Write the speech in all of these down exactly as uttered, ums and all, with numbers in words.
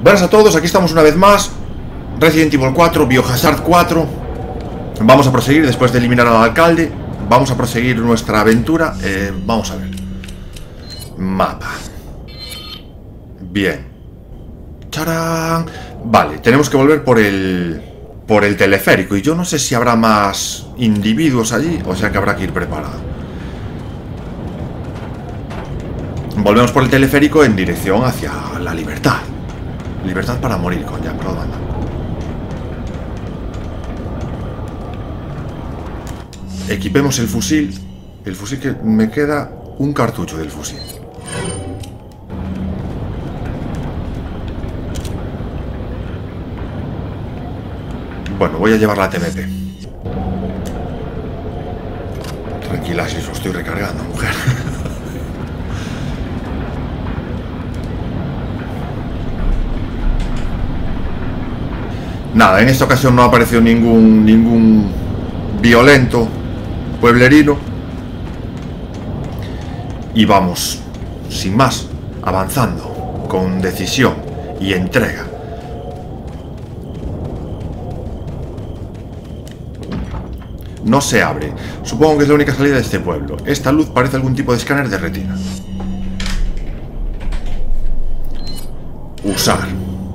Buenas a todos, aquí estamos una vez más. Resident Evil cuatro, Biohazard cuatro. Vamos a proseguir después de eliminar al alcalde. Vamos a proseguir nuestra aventura. eh, Vamos a ver. Mapa. Bien. ¡Charán! Vale, tenemos que volver por el... por el teleférico. Y yo no sé si habrá más individuos allí, o sea que habrá que ir preparado. Volvemos por el teleférico en dirección hacia la libertad. Libertad para morir con Jean-Claude Van Damme. Equipemos el fusil. El fusil que me queda un cartucho del fusil. Bueno, voy a llevar la T M P. Tranquila, si lo estoy recargando, mujer. Nada, en esta ocasión no ha aparecido ningún ningún violento pueblerino. Y vamos, sin más, avanzando con decisión y entrega. No se abre. Supongo que es la única salida de este pueblo. Esta luz parece algún tipo de escáner de retina. Usar.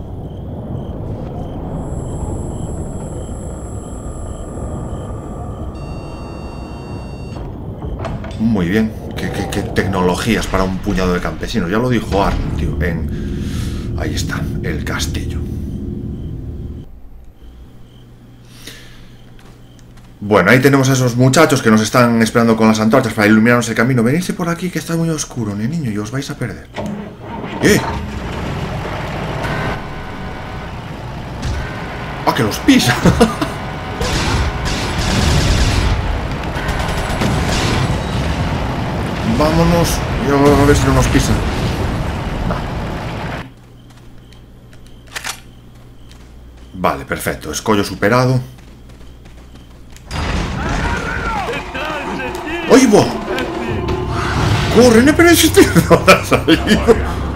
Muy bien. ¿Qué, qué, qué tecnologías para un puñado de campesinos? Ya lo dijo Arnold, tío. En... Ahí está, el castillo. Bueno, ahí tenemos a esos muchachos que nos están esperando con las antorchas para iluminarnos el camino. Venidse por aquí que está muy oscuro, ni niño, y os vais a perder. ¡Eh! ¡Ah, que los pisa! Vámonos. Y a ver si no nos pisan. No. Vale, perfecto. Escollo superado. ¡Ay, va! ¡Corre, pero ese tío no ha salido!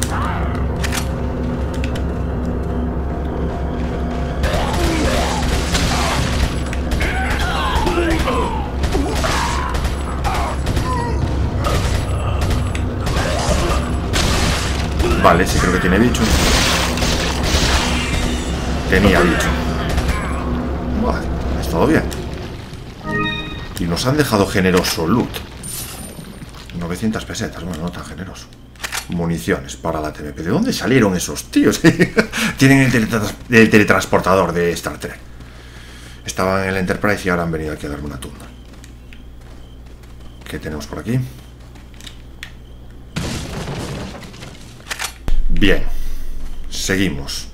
Vale, sí creo que tiene bicho. Tenía bicho. Vale, es todo bien. Y nos han dejado generoso loot. novecientas pesetas, bueno, no tan generoso. Municiones para la T M P. ¿De dónde salieron esos tíos? Tienen el, teletrans el teletransportador de Star Trek. Estaban en el Enterprise y ahora han venido aquí a darme una tunda. ¿Qué tenemos por aquí? Bien. Seguimos.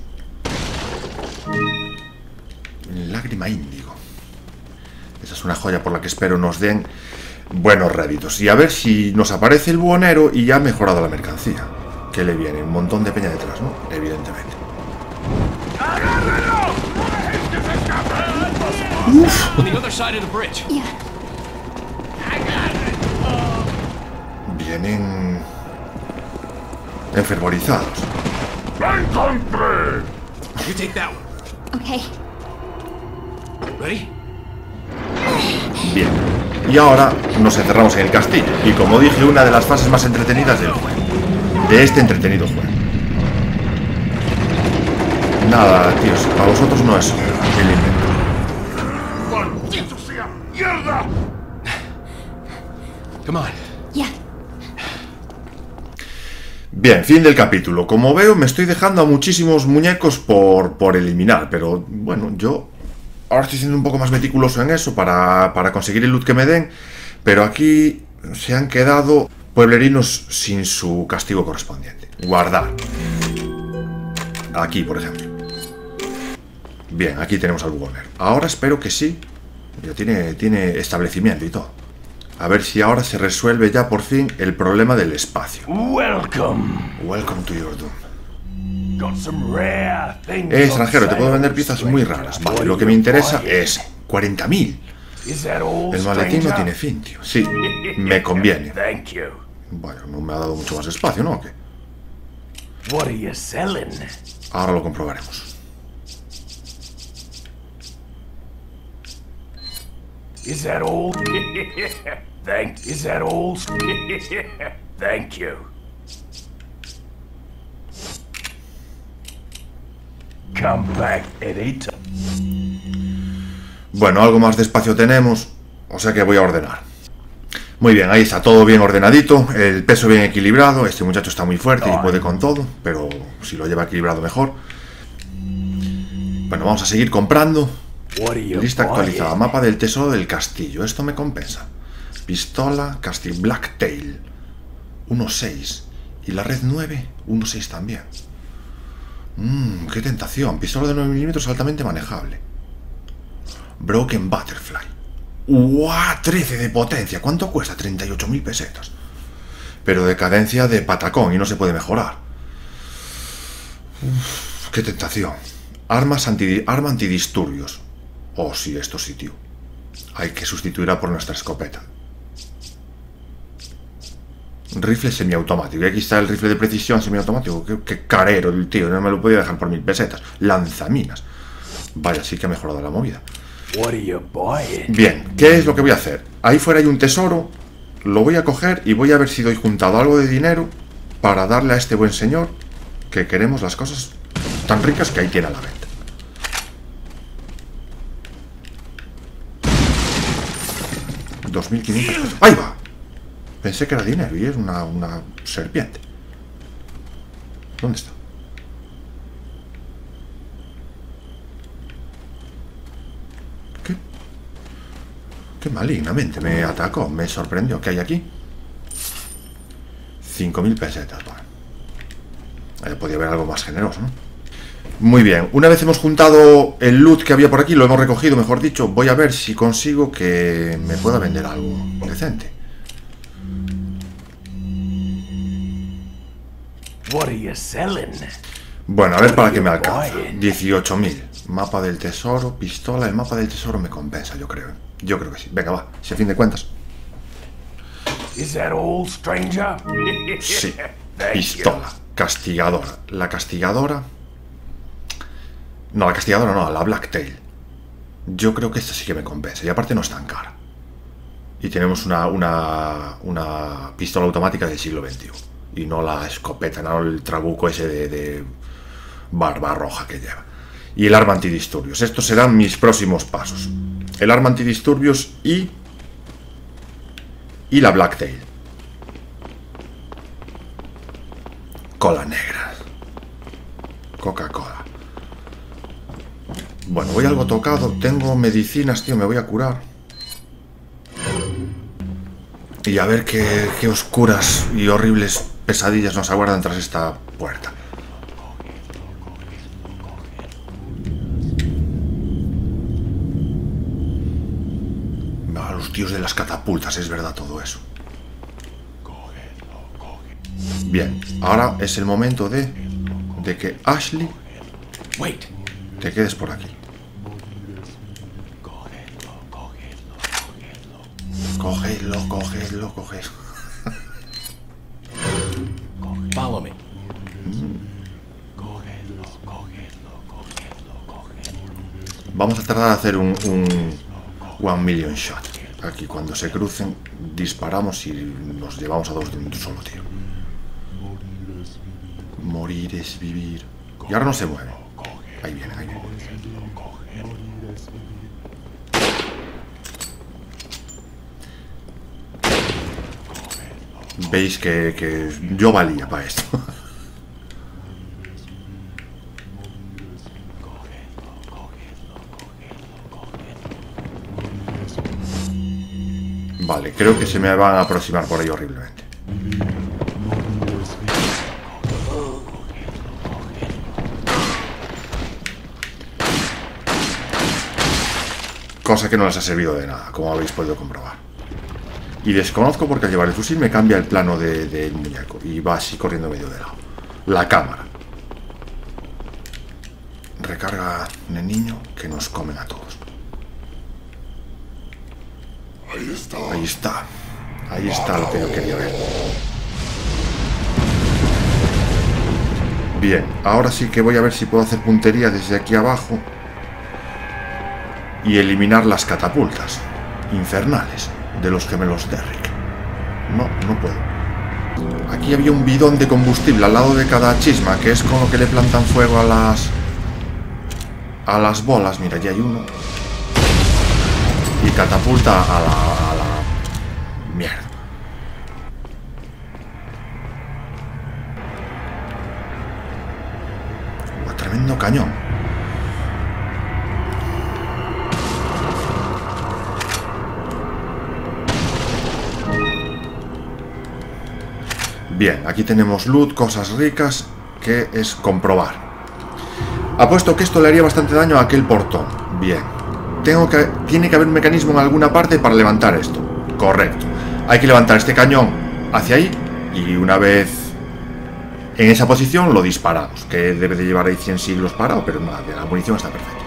Lágrima índigo. Esa es una joya por la que espero nos den buenos réditos. Y a ver si nos aparece el buhonero y ya ha mejorado la mercancía. Que le viene un montón de peña detrás, ¿no? Evidentemente. Uf. Vienen enfervorizados. ¡La encontré! You take that one. Okay. Ready? Bien, y ahora nos encerramos en el castillo. Y como dije, una de las fases más entretenidas del juego. De este entretenido juego. Nada, tíos, para vosotros no es el invento. ¡Maldito sea! ¡Mierda! Come on. Yeah. Bien, fin del capítulo. Como veo, me estoy dejando a muchísimos muñecos por, por eliminar. Pero, bueno, yo... ahora estoy siendo un poco más meticuloso en eso para, para conseguir el loot que me den. Pero aquí se han quedado pueblerinos sin su castigo correspondiente. Guardar. Aquí, por ejemplo. Bien, aquí tenemos al buhonero. Ahora espero que sí. Ya tiene, tiene establecimiento y todo. A ver si ahora se resuelve ya por fin el problema del espacio. Welcome. Welcome to your doom. Got some rare things. Eh, extranjero, te puedo vender piezas muy raras. Vale, lo que me interesa es cuarenta mil. El maletín no tiene fin, tío. Sí, me conviene. Thank you. Bueno, no me ha dado mucho más espacio, ¿no? ¿O qué? What are you selling? Ahora lo comprobaremos. Is that all? Thank. Is that all? Thank you. Come back anytime. Bueno, algo más de espacio tenemos, o sea que voy a ordenar. Muy bien, ahí está todo bien ordenadito, el peso bien equilibrado. Este muchacho está muy fuerte y puede con todo, pero si lo lleva equilibrado mejor. Bueno, vamos a seguir comprando. Lista actualizada, mapa del tesoro del castillo. Esto me compensa. Pistola, castillo, Blacktail uno seis. Y la red nueve, uno seis también. Mmm, qué tentación. Pistola de nueve milímetros altamente manejable. Broken Butterfly. ¡Uah! trece de potencia. ¿Cuánto cuesta? treinta y ocho mil pesetas. Pero de cadencia de patacón y no se puede mejorar. Uf, qué tentación. Armas anti, arma antidisturbios. Oh, sí, esto sí, tío. Hay que sustituirla por nuestra escopeta. Rifle semiautomático. Y aquí está el rifle de precisión semiautomático. Qué, qué carero el tío. No me lo podía dejar por mil pesetas. Lanzaminas. Vaya, sí que ha mejorado la movida. Bien, ¿qué es lo que voy a hacer? Ahí fuera hay un tesoro. Lo voy a coger y voy a ver si doy juntado algo de dinero para darle a este buen señor que queremos las cosas tan ricas que ahí tiene a la venta. dos mil quinientos. ¡Ahí va! Pensé que era dinero y es una, una serpiente. ¿Dónde está? ¿Qué? Qué malignamente me atacó. Me sorprendió. ¿Qué hay aquí? cinco mil pesetas. Bueno. Ahí podía haber algo más generoso, ¿no? Muy bien, una vez hemos juntado el loot que había por aquí, lo hemos recogido, mejor dicho, voy a ver si consigo que me pueda vender algo decente. Bueno, a ver para qué me alcanza. dieciocho mil. Mapa del tesoro, pistola, el mapa del tesoro me compensa, yo creo. Yo creo que sí. Venga, va, si a fin de cuentas. Sí, pistola, castigadora. La castigadora... No, la castigadora no, la Blacktail. Yo creo que esta sí que me compensa. Y aparte no es tan cara. Y tenemos una, una, una pistola automática del siglo veintiuno. Y no la escopeta, no el trabuco ese de, de barba roja que lleva. Y el arma antidisturbios. Estos serán mis próximos pasos. El arma antidisturbios y... Y la Blacktail. Cola negra. Coca-Cola. Bueno, voy algo tocado. Tengo medicinas, tío, me voy a curar. Y a ver qué, qué oscuras y horribles pesadillas nos aguardan tras esta puerta. A los tíos de las catapultas, es verdad todo eso. Bien, ahora es el momento de, de que Ashley te quedes por aquí. Cogedlo, cogedlo, cogedlo. Follow me. Vamos a tratar de hacer un, un one million shot. Aquí cuando se crucen disparamos y nos llevamos a dos de un solo tiro. Morir es vivir. Y ahora no se mueve. Ahí viene, ahí viene. Veis que, que yo valía para esto. Vale, creo que se me van a aproximar por ahí horriblemente. Cosa que no les ha servido de nada, como habéis podido comprobar. Y desconozco porque al llevar el fusil me cambia el plano del de, de muñeco y va así corriendo medio de lado. La cámara. Recarga de niño que nos comen a todos. Ahí está. Ahí está. Ahí está lo que yo quería ver. Bien, ahora sí que voy a ver si puedo hacer puntería desde aquí abajo y eliminar las catapultas infernales de los gemelos Derrick. No, no puedo. Aquí había un bidón de combustible al lado de cada chisma, que es con lo que le plantan fuego a las a las bolas. Mira, ya hay uno. Y catapulta a la, a la mierda. Un tremendo cañón. Bien, aquí tenemos loot, cosas ricas, que es comprobar. Apuesto que esto le haría bastante daño a aquel portón. Bien. Tengo que, tiene que haber un mecanismo en alguna parte para levantar esto. Correcto. Hay que levantar este cañón hacia ahí y una vez en esa posición lo disparamos. Que debe de llevar ahí cien siglos parado, pero nada, la munición está perfecta.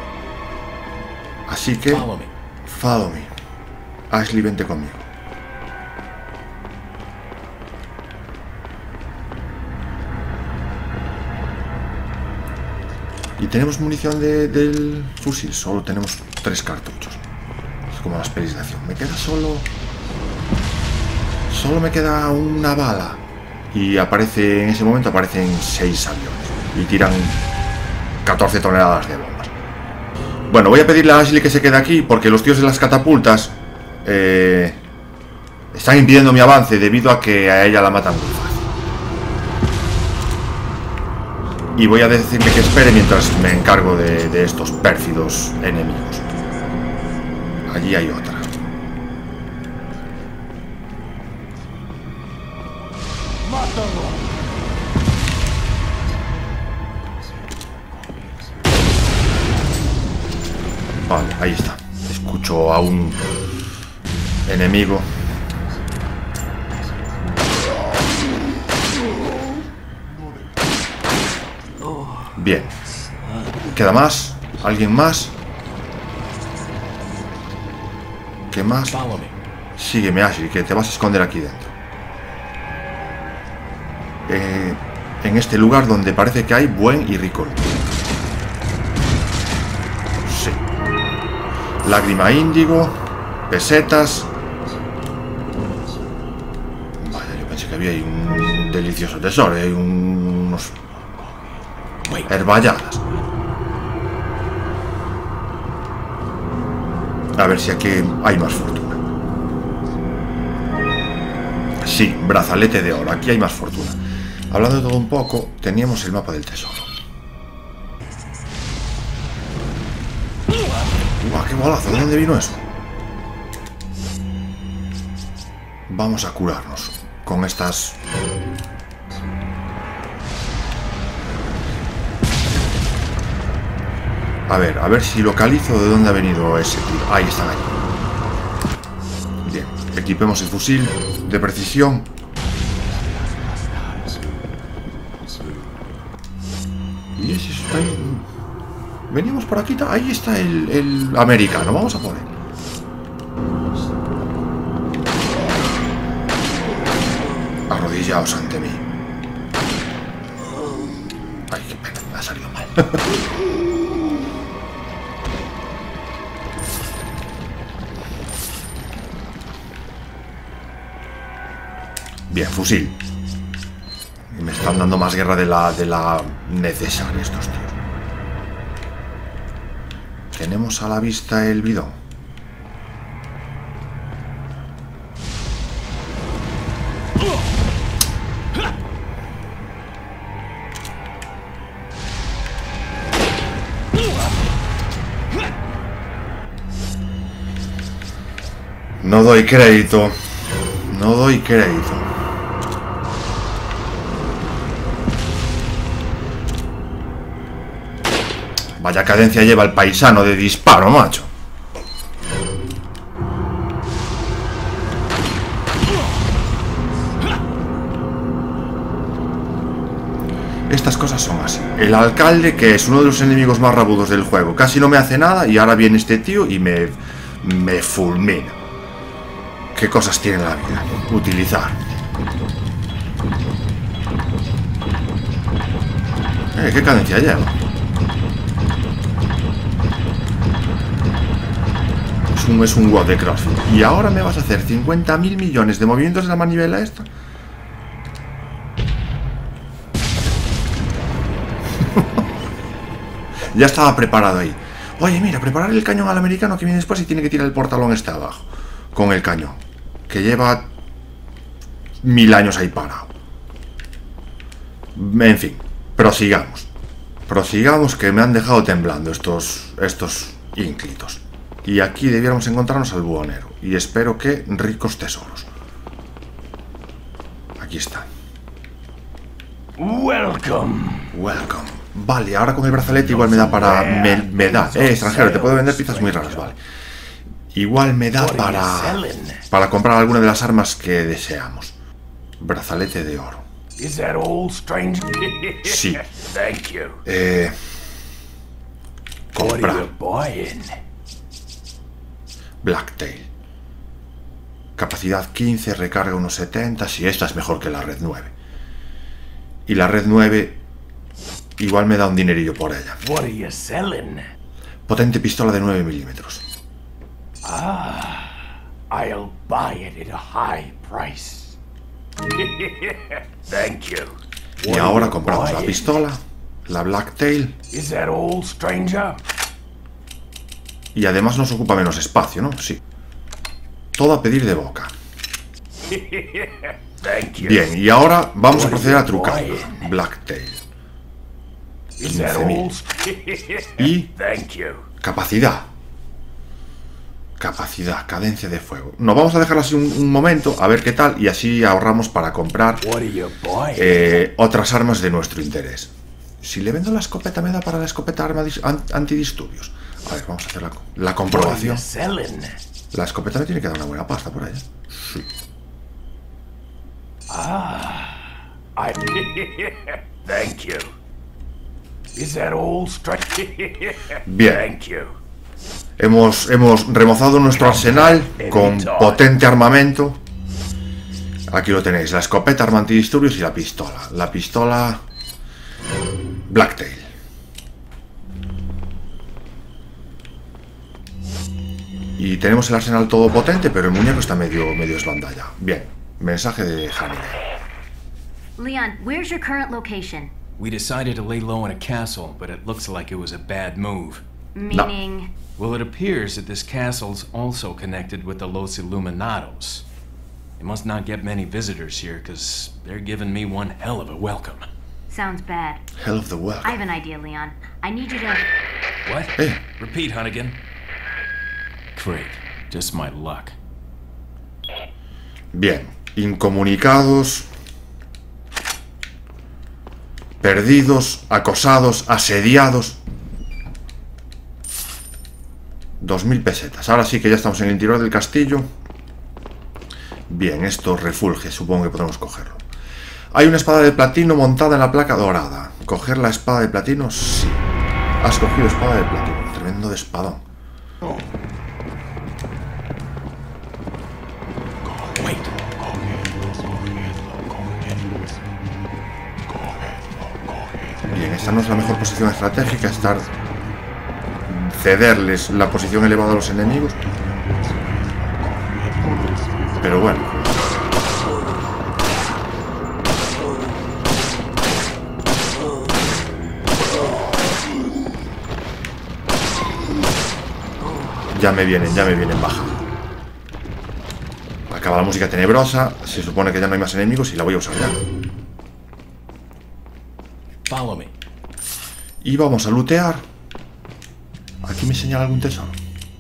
Así que... Follow me. Follow me. Ashley, vente conmigo. Y tenemos munición de, del fusil. Solo tenemos tres cartuchos. Es como las pelis de acción. Me queda solo... Solo me queda una bala. Y aparece... En ese momento aparecen seis aviones. Y tiran catorce toneladas de bombas. Bueno, voy a pedirle a Ashley que se quede aquí, porque los tíos de las catapultas eh, están impidiendo mi avance debido a que a ella la matan muy fácil. Y voy a decirle que espere mientras me encargo de, de estos pérfidos enemigos. Allí hay otra. Vale, ahí está. Escucho a un enemigo. Bien. ¿Queda más? ¿Alguien más? ¿Qué más? Follow me. Sígueme, Ashley, que te vas a esconder aquí dentro. Eh, en este lugar donde parece que hay buen y rico. Sí. Lágrima índigo. Pesetas. Vaya, yo pensé que había ahí un delicioso tesoro. Hay un, unos... herballadas. A ver si aquí hay más fortuna. Sí, brazalete de oro. Aquí hay más fortuna. Hablando de todo un poco, teníamos el mapa del tesoro. ¡Guau, qué bolazo! ¿De dónde vino eso? Vamos a curarnos con estas... A ver, a ver si localizo de dónde ha venido ese tiro. Ahí están, ahí. Bien, equipemos el fusil de precisión. Y ese está ahí. Venimos por aquí. Ahí está el, el americano. Vamos a por él. Arrodillaos ante mí. Ay, qué pena, me ha salido mal. Bien, fusil. Y me están dando más guerra de la, de la necesaria estos tíos. Tenemos a la vista el bidón. No doy crédito. No doy crédito. Vaya cadencia lleva el paisano de disparo, macho. Estas cosas son así. El alcalde, que es uno de los enemigos más rabudos del juego, casi no me hace nada y ahora viene este tío y me, me fulmina. ¿Qué cosas tiene la vida? Utilizar. Eh, ¿qué cadencia lleva? Es un, es un WOD de CrossFit. Y ahora me vas a hacer cincuenta mil millones de movimientos de la manivela esta. Ya estaba preparado ahí. Oye, mira, preparar el cañón al americano que viene después y tiene que tirar el portalón este abajo. Con el cañón. Que lleva mil años ahí parado. En fin, prosigamos. Prosigamos que me han dejado temblando estos, estos ínclitos. Y aquí debiéramos encontrarnos al buhonero. Y espero que ricos tesoros. Aquí está. Welcome. Welcome. Vale, ahora con el brazalete igual me da para... Me, me da... Eh, extranjero, te puedo vender piezas muy raras, vale. Igual me da para... Para comprar alguna de las armas que deseamos. Brazalete de oro. Is that all, stranger? Sí. Thank you. Eh... What are Comprar. you buying? Blacktail. Capacidad quince, recarga unos setenta. Sí, esta es mejor que la red nueve. Y la red nueve... Igual me da un dinerillo por ella. What are you selling? Potente pistola de nueve milímetros. I'll buy it at a high price. Thank you. Y ahora compramos la pistola, la Blacktail, Is that all, stranger? y además nos ocupa menos espacio, ¿no? Sí. Todo a pedir de boca. Thank you. Bien, y ahora vamos a proceder a trucarla. Blacktail. Is that all? Y Thank you. capacidad. Capacidad, cadencia de fuego. Nos vamos a dejar así un, un momento, a ver qué tal, y así ahorramos para comprar What are you buying? eh, otras armas de nuestro interés. Si le vendo la escopeta, me da para la escopeta arma dis- an- antidisturbios. A ver, vamos a hacer la, la What are you comprobación. selling? La escopeta me tiene que dar una buena pasta por ahí. Sí. I. Thank you. Is that all, stranger? Bien. Thank you. Hemos, hemos remozado nuestro arsenal con potente armamento. Aquí lo tenéis, la escopeta, arma antidisturbios y la pistola. La pistola Blacktail. Y tenemos el arsenal todo potente, pero el muñeco está medio, medio esbandallado. Bien, mensaje de Hannibal. Leon, where's your current location? We decided to lay low in a castle, but it looks like it was a bad move. Meaning... Well, it appears that this castle's also connected with the Los Illuminados. They must not get many visitors here, because they're giving me one hell of a welcome. Sounds bad. Hell of the I welcome. have an idea, Leon. I need you to... What? Eh, Repeat, Hunnigan. Great. Just my luck. bien, incomunicados, perdidos, acosados, asediados. Dos mil pesetas. Ahora sí que ya estamos en el interior del castillo. Bien, esto refulge, supongo que podemos cogerlo. Hay una espada de platino montada en la placa dorada. ¿Coger la espada de platino? Sí. Has cogido espada de platino. Tremendo de espadón. Wait. Bien, esta no es la mejor posición estratégica, estar... cederles la posición elevada a los enemigos. Pero bueno. Ya me vienen, ya me vienen baja. Acaba la música tenebrosa. Se supone que ya no hay más enemigos y la voy a usar ya. Follow me. Y vamos a lootear. ¿Aquí me señala algún tesoro?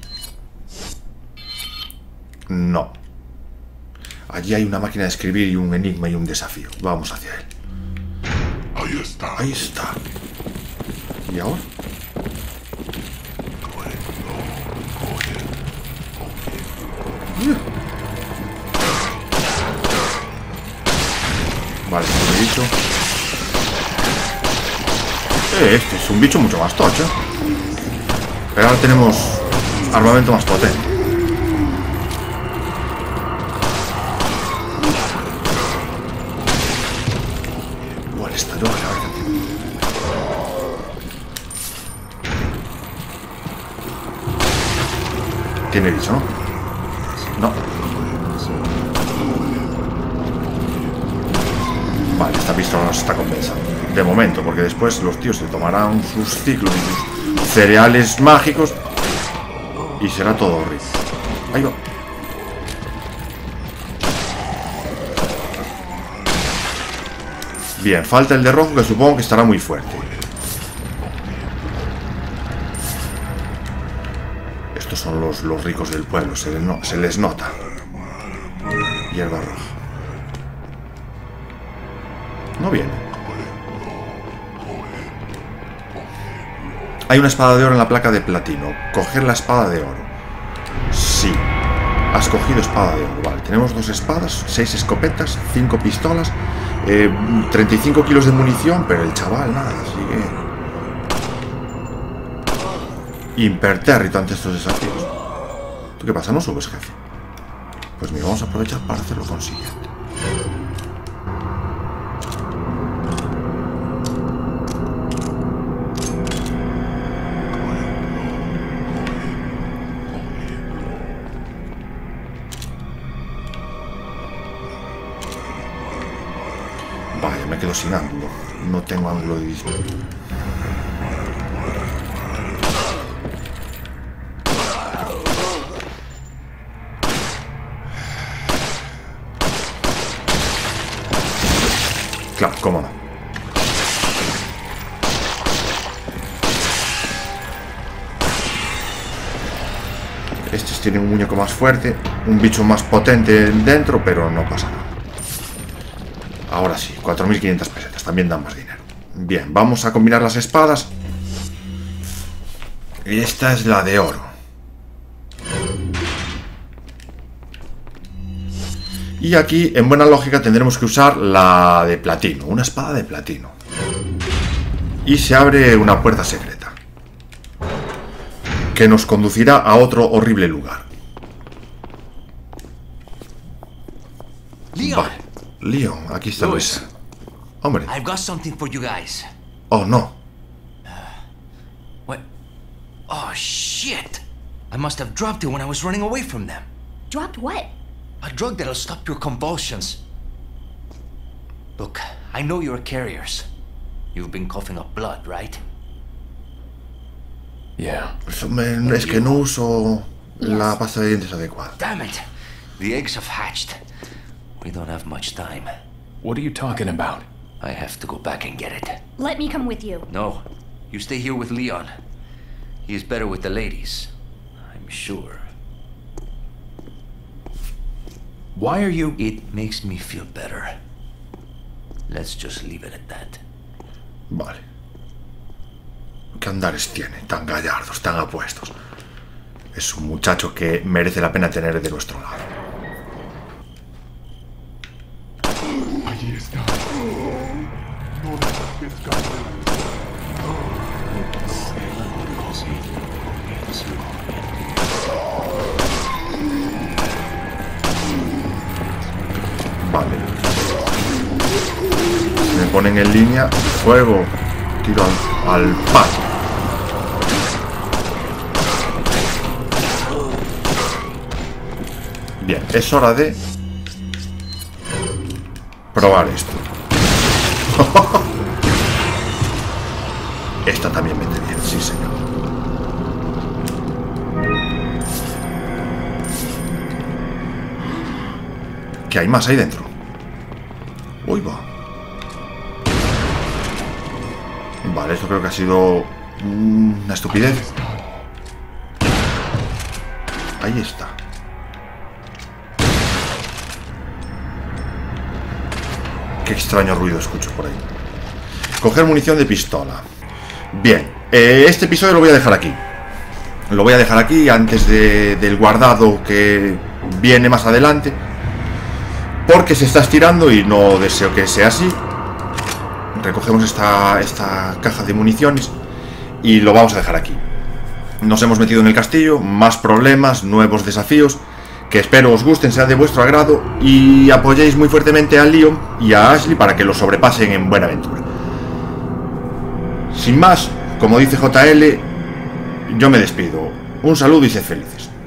No. Allí hay una máquina de escribir y un enigma y un desafío. Vamos hacia él. Ahí está. Ahí está. ¿Y ahora? Vale, como he dicho. Eh, este es un bicho mucho más tocho. Pero ahora tenemos armamento más potente. Igual está yo, a ver. Tiene dicho, ¿no? No. Vale, esta pistola nos está compensando. De momento, porque después los tíos se tomarán sus ciclos y sus cereales mágicos y será todo horrible. Ahí va. Bien, falta el de rojo, que supongo que estará muy fuerte. Estos son los, los ricos del pueblo, se les, no, se les nota. Hierba roja. No viene. Hay una espada de oro en la placa de platino. Coger la espada de oro. Sí. Has cogido espada de oro. Vale, tenemos dos espadas, seis escopetas, cinco pistolas, eh, treinta y cinco kilos de munición, pero el chaval nada, sigue impertérrito ante estos desafíos. ¿Tú qué pasa? ¿No subes, jefe? Pues mira, vamos a aprovechar para hacer lo consiguiente. Vaya, me quedo sin ángulo. No tengo ángulo de disparo. Claro, cómo no. Estos tienen un muñeco más fuerte, un bicho más potente dentro, pero no pasa nada. Ahora sí, cuatro mil quinientas pesetas, también dan más dinero. Bien, vamos a combinar las espadas. Y esta es la de oro. Y aquí, en buena lógica, tendremos que usar la de platino, una espada de platino. Y se abre una puerta secreta, que nos conducirá a otro horrible lugar. Leon. Vale. Leon, aquí está Luis. Hombre. I've got something for you guys. Oh, no. What? Oh, shit. I must have dropped it when I was running away from them. Dropped what? A drug that'll stop your convulsions. Look, I know you're carriers. You've been coughing up blood, right? Yeah. Es que no uso la pasta de dientes adecuada. Damn it. The eggs have hatched. We don't have much time. What are you talking about? I have to go back and get it. Let me come with you. No, you stay here with Leon. He is better with the ladies, I'm sure. Why are you... It makes me feel better. Let's just leave it at that. Vale. ¿Qué andares tiene? Tan gallardos, tan apuestos. Es un muchacho que merece la pena tener de nuestro lado. Allí está. No desaparezca. Vale. Me ponen en línea. Fuego. Tiro al, al patio. Bien, es hora de probar esto. Esta también vende bien, sí señor. ¿Qué hay más ahí dentro? Uy, va. Vale, esto creo que ha sido una estupidez. Ahí está. Qué extraño ruido escucho por ahí. Coger munición de pistola. Bien, eh, este episodio lo voy a dejar aquí. Lo voy a dejar aquí antes de, del guardado que viene más adelante, porque se está estirando y no deseo que sea así. Recogemos esta, esta caja de municiones y lo vamos a dejar aquí. Nos hemos metido en el castillo, más problemas, nuevos desafíos, que espero os gusten, sean de vuestro agrado y apoyéis muy fuertemente a Leon y a Ashley para que lo sobrepasen en buena aventura. Sin más, como dice J L, yo me despido. Un saludo y sed felices.